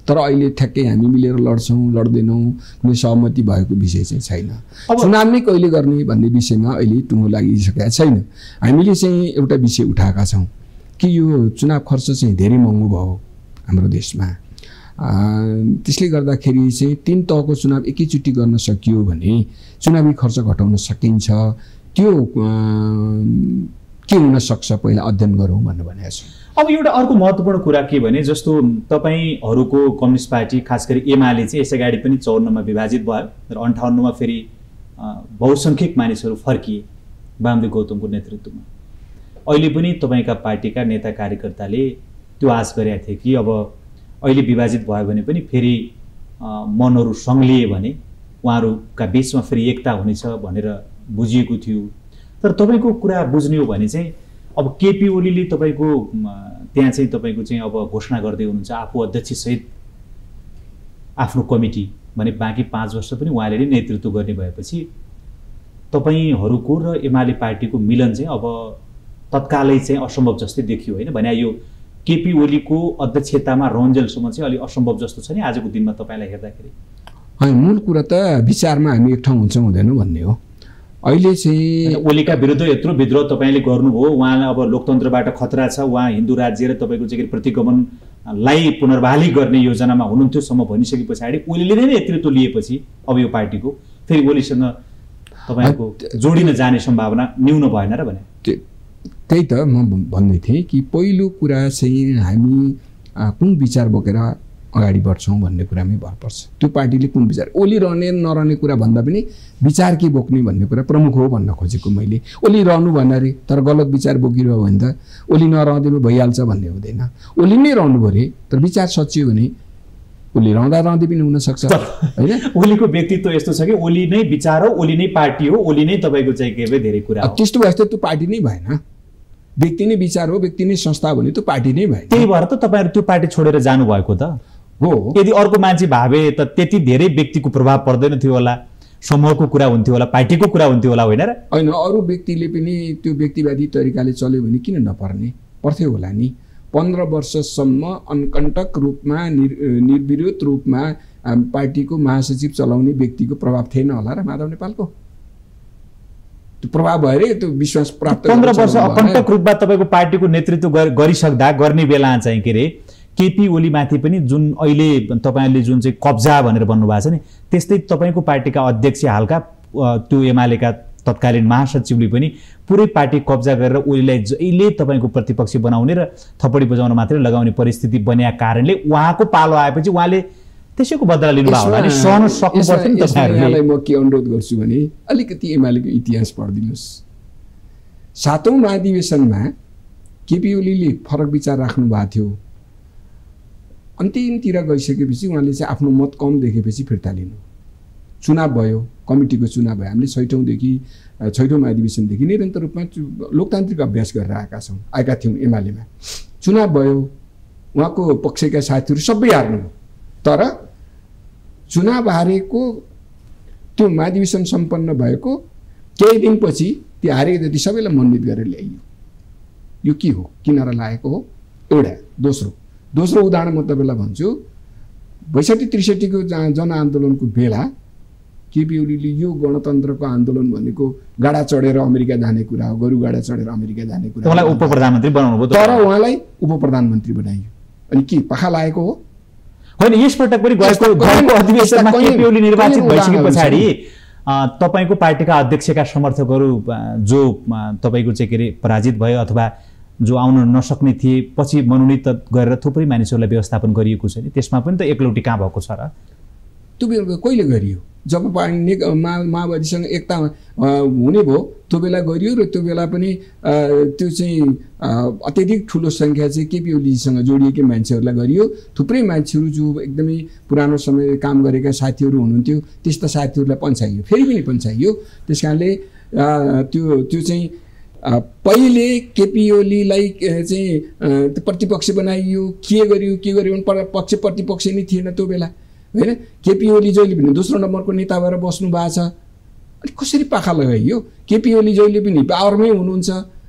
तर अहिले ठ्याक्कै हामी मिलेर लड्छौँ लड्दैनौँ कुनै सहमति भएको विषय चाहिँ छैन। चुनाव नै कहिले गर्ने भन्ने विषयमा अहिले टुङ्गो लागिसकेका छैन। हामीले चाहिँ एउटा विषय उठाएका छौँ कि यो चुनाव खर्च चाहिँ धेरै महँगो भयो हाम्रो देशमा। त्यसले गर्दाखेरि चाहिँ तीन तहको चुनाव एकैचोटि गर्न सकियो भने चुनावी खर्च घटाउन सकिन्छ। त्यो के हुन सक्छ पहिला अध्ययन गरौँ भन्नु भनेको छु। अब एउटा अर्को महत्त्वपूर्ण कुरा के भने जस्तो तपाईँहरूको कम्युनिस्ट पार्टी खास गरी एमाले चाहिँ यस अगाडि पनि चौवन्नमा विभाजित भयो र अन्ठाउन्नमा फेरि बहुसङ्ख्यक मानिसहरू फर्किए वामदेव गौतमको नेतृत्वमा। अहिले पनि तपाईँका पार्टीका नेता कार्यकर्ताले त्यो आश गरेका थिए कि अब अहिले विभाजित भयो भने पनि फेरि मनहरू सङ्लिए भने उहाँहरूका बिचमा फेरि एकता हुनेछ भनेर बुझिएको थियो। तर तपाईँको कुरा बुझ्ने हो भने चाहिँ अब केपी ओलीले तपाईँको त्यहाँ चाहिँ तपाईँको चाहिँ अब घोषणा गर्दै हुनुहुन्छ आफू अध्यक्षसहित आफ्नो कमिटी भने बाँकी पाँच वर्ष पनि उहाँले नै नेतृत्व गर्ने भएपछि तपाईँहरूको र एमाले पार्टीको मिलन चाहिँ अब तत्कालै चाहिँ असम्भव जस्तै देखियो होइन भने यो केपी ओलीको अध्यक्षतामा रहन्जेलसम्म चाहिँ अलि असम्भव जस्तो छ नि आजको दिनमा तपाईँलाई हेर्दाखेरि। होइन मूल कुरा त विचारमा हामी एक ठाउँ हुन्छ हुँदैन भन्ने हो। अहिले चाहिँ ओलीका विरुद्ध यत्रो विद्रोह तपाईँले गर्नुभयो उहाँलाई अब लोकतन्त्रबाट खतरा छ उहाँ हिन्दू राज्य र तपाईँको चाहिँ प्रतिगमनलाई पुनर्बहाली गर्ने योजनामा हुनुहुन्थ्योसम्म भनिसके पछाडि ओलीले नै नेतृत्व लिएपछि अब यो पार्टीको फेरि ओलीसँग तपाईँको जोडिन जाने सम्भावना न्यून भएन र भने त्यही त म भन्दै थिएँ कि पहिलो कुरा चाहिँ हामी कुन विचार बोकेर अगाडि बढ्छौँ भन्ने कुरामै भर पर्छ। त्यो पार्टीले कुन विचार ओली रहने नरहने कुरा भन्दा पनि विचार के बोक्ने भन्ने कुरा प्रमुख हो भन्न खोजेको मैले। ओली रहनु भन्न अरे तर गलत विचार बोकिरह्यो भने त ओली नरहँदै भइहाल्छ भन्ने हुँदैन। ओली नै रहनु पऱ्यो तर विचार सचियो भने ओली रहँदा रहँदै पनि हुनसक्छ होइन। ओलीको व्यक्तित्व यस्तो छ कि ओली नै विचार हो ओली नै पार्टी हो ओली नै तपाईँको चाहिँ के भए धेरै कुरा हो। त्यस्तो भएपछि त त्यो पार्टी नै भएन। व्यक्ति नै विचार हो व्यक्ति नै संस्था हो भने त्यो पार्टी नै भएन। त्यही भएर त तपाईँहरू त्यो पार्टी छोडेर जानुभएको त हो। यदि अर्को मान्छे भावे त त्यति धेरै व्यक्तिको प्रभाव पर्दैन थियो होला समूहको कुरा हुन्थ्यो होला पार्टीको कुरा हुन्थ्यो होला होइन र होइन अरू व्यक्तिले पनि त्यो व्यक्तिवादी तरिकाले चल्यो भने किन नपर्ने पर्थ्यो होला नि। पन्ध्र वर्षसम्म अनकन्टक रूपमा निर् निर्विरोध रूपमा पार्टीको महासचिव चलाउने व्यक्तिको प्रभाव थिएन होला र माधव नेपालको त्यो प्रभाव भएर त्यो विश्वास प्राप्त पन्ध्र वर्ष अकन्टक रूपमा तपाईँको पार्टीको नेतृत्व गरिसक्दा गर्ने बेला चाहिँ के अरे केपी ओलीमाथि पनि जुन अहिले तपाईँहरूले जुन चाहिँ कब्जा भनेर भन्नुभएको छ नि त्यस्तै तपाईँको पार्टीका अध्यक्ष हालका त्यो एमालेका तत्कालीन महासचिवले पनि पुरै पार्टी कब्जा गरेर ओलीलाई जहिले तपाईँको प्रतिपक्षी बनाउने र थपडी बजाउन मात्रै लगाउने परिस्थिति बन्या कारणले उहाँको पालो आएपछि उहाँले त्यसैको बदला लिनुभयो होला नि सहन सक्नुपर्छ नि तपाईँहरूले। म के अनुरोध गर्छु भने अलिकति एमालेको इतिहास पढिदिनुहोस्। सातौँ महाधिवेशनमा केपी ओलीले फरक विचार राख्नु भएको थियो। अन्तिमतिर गइसकेपछि उहाँले चाहिँ आफ्नो मत कम देखेपछि फिर्ता लिनु चुनाव भयो कमिटीको चुनाव भयो। हामीले छैटौँदेखि छैटौँ महाधिवेशनदेखि निरन्तर रूपमा लोकतान्त्रिक अभ्यास गरेर आएका छौँ आएका थियौँ एमालेमा। चुनाव भयो उहाँको पक्षका साथीहरू सबै हार्नुभयो तर चुनाव हारेको त्यो महाधिवेशन सम्पन्न भएको केही दिनपछि त्यो हारेको जति सबैलाई मनोनित गरेर ल्याइयो। यो के हो किनारा लागेको हो एउटा। दोस्रो दोस्रो उदाहरण म तपाईँलाई भन्छु बैसठी त्रिसठीको जनआन्दोलनको बेला केपी ओलीले यो गणतन्त्रको आन्दोलन भनेको गाडा चढेर अमेरिका जाने कुरा हो गरु गाडा चढेर अमेरिका जाने कुरा उहाँलाई उप प्रधानमन्त्री बनाउनु भयो तर उहाँलाई उप प्रधानमन्त्री बनाइयो। अनि के पाखा लागेको हो होइन यसपटक पनि गएको अधिवेशनमा केपी ओली निर्वाचित भइसके पछाडि तपाईँको पार्टीका अध्यक्षका समर्थकहरू जो तपाईँको चाहिँ के अरे पराजित भयो अथवा जो आउन नसक्ने थिए पछि मनोनित गरेर थुप्रै मानिसहरूलाई व्यवस्थापन गरिएको छ नि त्यसमा पनि त एकलौटी कहाँ भएको छ र त्यो कहिले गरियो जब मा माओवादीसँग एकता हुने भयो त्यो बेला गरियो र त्यो बेला पनि त्यो चाहिँ अत्यधिक ठुलो सङ्ख्या चाहिँ केपी ओलीसँग जोडिएकै मान्छेहरूलाई गरियो। थुप्रै मान्छेहरू जो एकदमै पुरानो समय काम गरेका साथीहरू हुनुहुन्थ्यो त्यस्ता साथीहरूलाई पन्छाइयो फेरि पनि पन्छाइयो। त्यस कारणले त्यो त्यो चाहिँ पहिले केपी ओलीलाई चाहिँ प्रतिपक्ष बनाइयो के गरियो के गरियो भने पक्ष प्रतिपक्ष नै थिएन त्यो बेला होइन। केपी ओली जहिले पनि दोस्रो नम्बरको नेता भएर बस्नु भएको छ। अनि कसरी पाखा लगाइयो? केपी ओली जहिले पनि पावरमै हुनुहुन्छ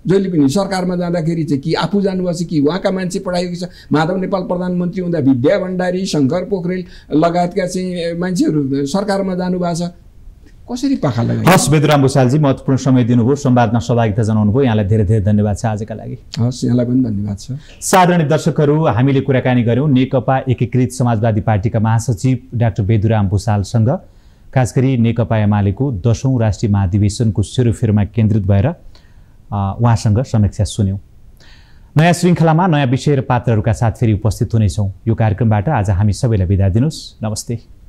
जहिले पनि सरकारमा जाँदाखेरि चाहिँ कि आफू जानुभएको छ कि उहाँका मान्छे पठाएको छ। माधव नेपाल प्रधानमन्त्री हुँदा विद्या भण्डारी, शङ्कर पोखरेल लगायतका चाहिँ मान्छेहरू सरकारमा जानुभएको छ। कसरी पाखा लगायो? हस्, बेदुराम भुषालजी महत्त्वपूर्ण समय दिनुभयो, संवादमा सहभागिता जनाउनु भयो, यहाँलाई धेरै धेरै धन्यवाद छ आजका लागि। हस्, यहाँलाई पनि धन्यवाद छ। साधारण दर्शकहरू, हामीले कुराकानी गऱ्यौँ नेकपा एकीकृत समाजवादी पार्टीका महासचिव डाक्टर बेदुराम भुषालसँग, खास गरी नेकपा एमालेको दशौँ राष्ट्रिय महाधिवेशनको सेरोफेरोमा केन्द्रित भएर उहाँसँग समीक्षा सुन्यौँ। नयाँ श्रृङ्खलामा नयाँ विषय र पात्रहरूका साथ फेरि उपस्थित हुनेछौँ। यो कार्यक्रमबाट आज हामी सबैलाई बिदा दिनुहोस्। नमस्ते।